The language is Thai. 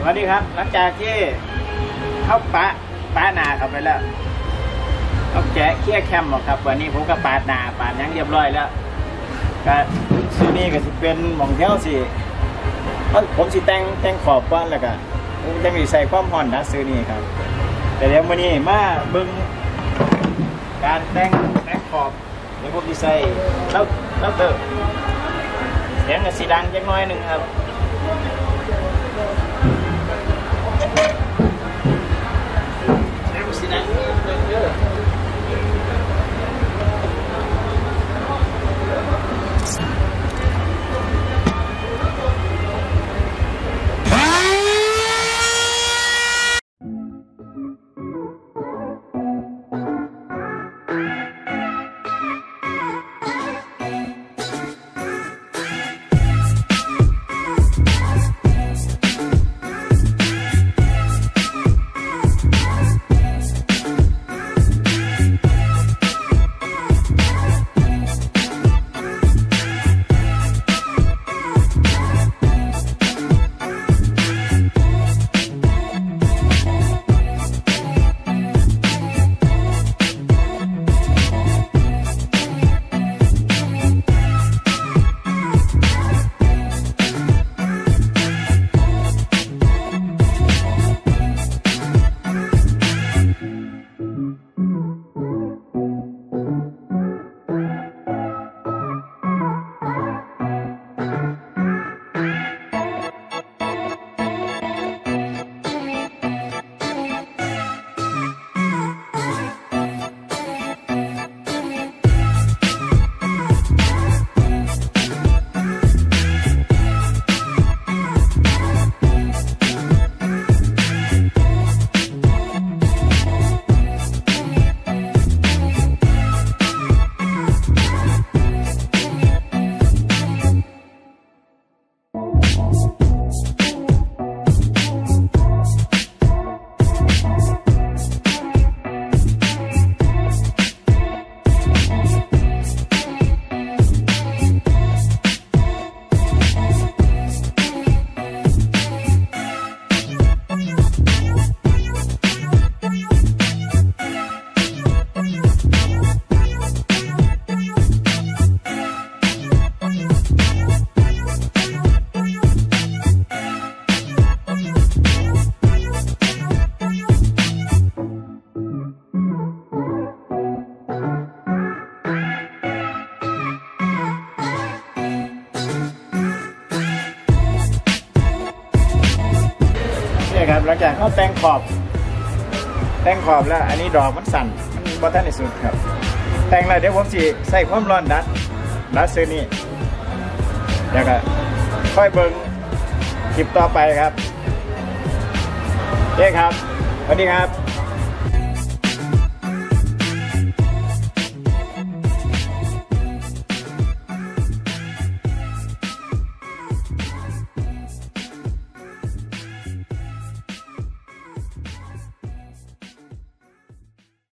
วัสดีครับหลังจากที่เข้าปะหนาครับไปแล้วเอาแกะเคี่ยแคมหรอกครับวันนี้ผมก็ปาดหนาปาดยังเรียบร้อยแล้วก็ซื้อนี่ก็จะเป็นหม่องเที่ยวสิผมสิแต่งขอบก้อนแล้วก็ผมจะมีใส่ความห่อนนะซื้อนี่ครับแต่เดี๋ยววันนี้มาเบิ่งการแต่งขอบเดี๋ยวผมจะใส่แล้วเติมเสียงก็สีดังจังน้อยหนึ่งครับครับหลังจากเขาแต่งขอบแล้วอันนี้ดอกมันสั่นมันบอทันในสุดครับแต่งแล้วเดี๋ยวผมจะใส่ความร้อนดัดซื้อนี่แล้วก็ค่อยเบิ่งคลิปต่อไปครับโอเคครับสวัสดีครับ